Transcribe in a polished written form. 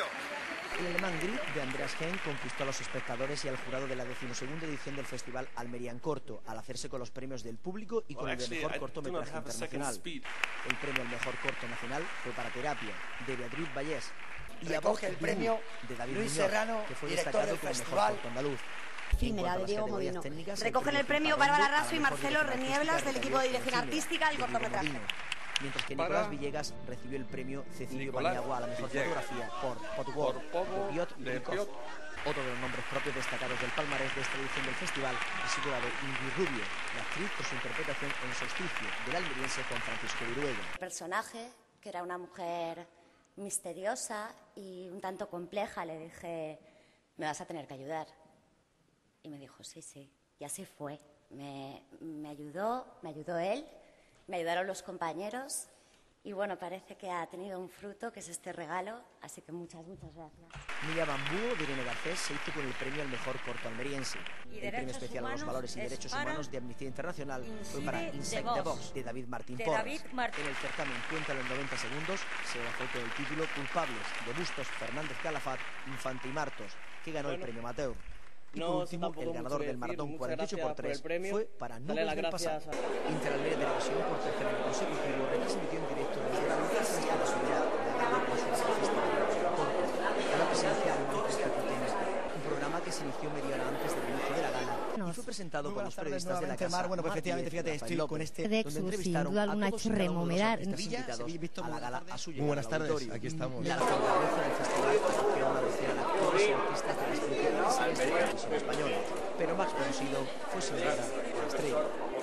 El alemán Grip de Andreas Henk conquistó a los espectadores y al jurado de la 12ª edición del Festival Almería en Corto, al hacerse con los premios del público y con el de mejor cortometraje internacional. El premio al mejor corto nacional fue para Terapia, de Beatriz Vallés, y recoge el premio de David Luis Muñoz, Serrano, que fue director destacado del como el festival. mejor corto andaluz. Efímera de Diego Modino. Recogen el premio Bárbara Raso y Marcelo Renieblas del equipo de dirección artística del cortometraje. Mientras que Nicolás Villegas recibió el premio Cecilio Paniagua a la mejor fotografía por Potugor, de Piotr Likov. Otro de los nombres propios destacados del palmarés de esta edición del festival ha situado Ingrid Rubio, la actriz por su interpretación en Solsticio del almeriense Juan Francisco Viruega. El personaje, que era una mujer misteriosa y un tanto compleja, le dije, me vas a tener que ayudar. Y me dijo, sí, sí, y así fue. Me ayudó él, me ayudaron los compañeros y bueno, parece que ha tenido un fruto, que es este regalo, así que muchas gracias. Milla Bambú de Irene Garcés se hizo con el premio al mejor corto almeriense. El premio especial a los valores y derechos humanos de Amnistía Internacional fue para Inside the Box, de David Martín Porras. En el certamen Cuenta los 90 segundos se bajó con el título Culpables, de Bustos, Fernández Calafat, Infante y Martos, que ganó el premio Amateur. Y por último, el ganador del maratón 48×3 fue para Nubes del Pasado. Interalmería Televisión, por tercer año consecutivo, retransmitió en directo desde la Lucha de la Soledad la Gala Nacional del Corto, una presencia de una orquesta potente. Un programa que se inició media hora antes del inicio de la gala y fue presentado por los periodistas de la casa. Bueno, pues efectivamente, fíjate, estoy con este... donde entrevistaron a todos y cada uno de los artistas invitados a la gala a su llegada. Muy buenas tardes, aquí estamos. La alcaldesa del festival acogió a una docena de actores y artistas de las principales series de televisión española, pero más conocido fue sin duda la estrella.